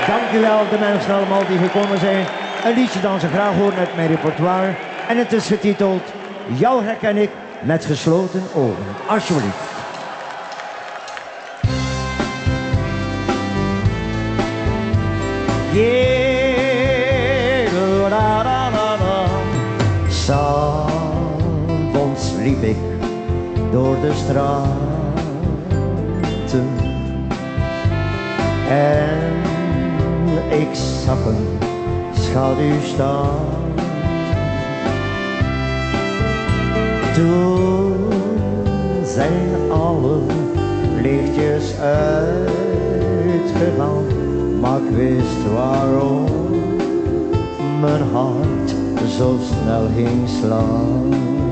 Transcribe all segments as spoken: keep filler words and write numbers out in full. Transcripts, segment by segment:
Dank u wel, de mensen allemaal die gekomen zijn. Een liedje dan ze graag horen uit mijn repertoire. En het is getiteld Jou herken ik met gesloten ogen. Alsjeblieft. Yeah, la, la, la, la. S'avonds liep ik door de straten en ik zag een schaduw staan. Toen zijn alle lichtjes uitgegaan, maar ik wist waarom mijn hart zo snel ging slaan.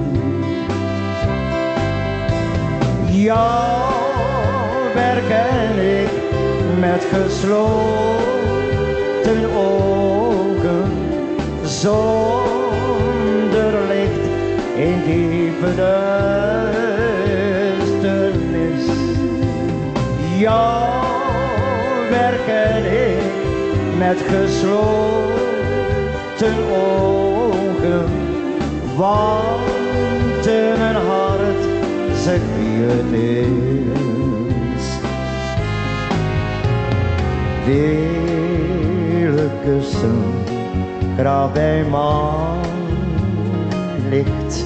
Jou herken ik met gesloten ogen, zonder licht in diepe duisternis. Jou herken ik met gesloten ogen, want in mijn hart zegt wie het is. Vele kussen graag bij maanlicht,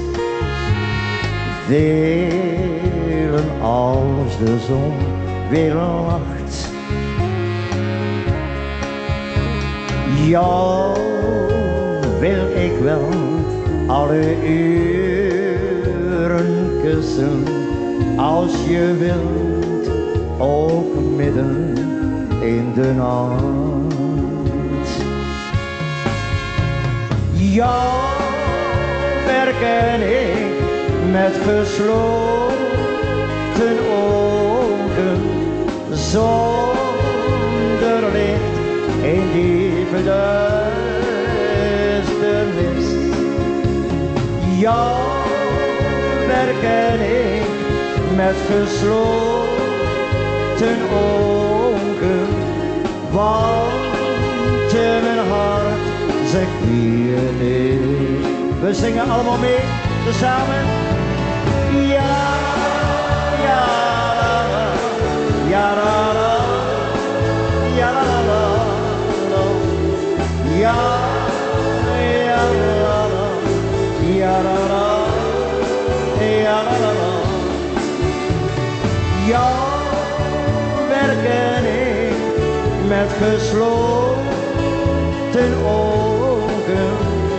velen als de zon weer lacht. Jou wil ik wel alle uren kussen, als je wilt, ook midden in de nacht. Jou herken ik met gesloten ogen, zonder licht in diepe duisternis. Jou herken ik met gesloten ogen, want in mijn hart zegt wie het is. We zingen allemaal mee, tezamen. Ja, ja, ja, la, la, ja, la, la, la, ja, ja, la, la, ja, la, la, ja, la, la, la. Jou herken ik met gesloten ogen,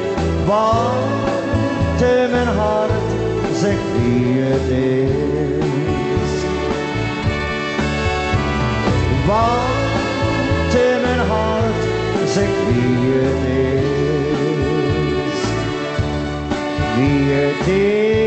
want in mijn hart zegt wie het is. Want in mijn hart zegt wie het is. Wie het is.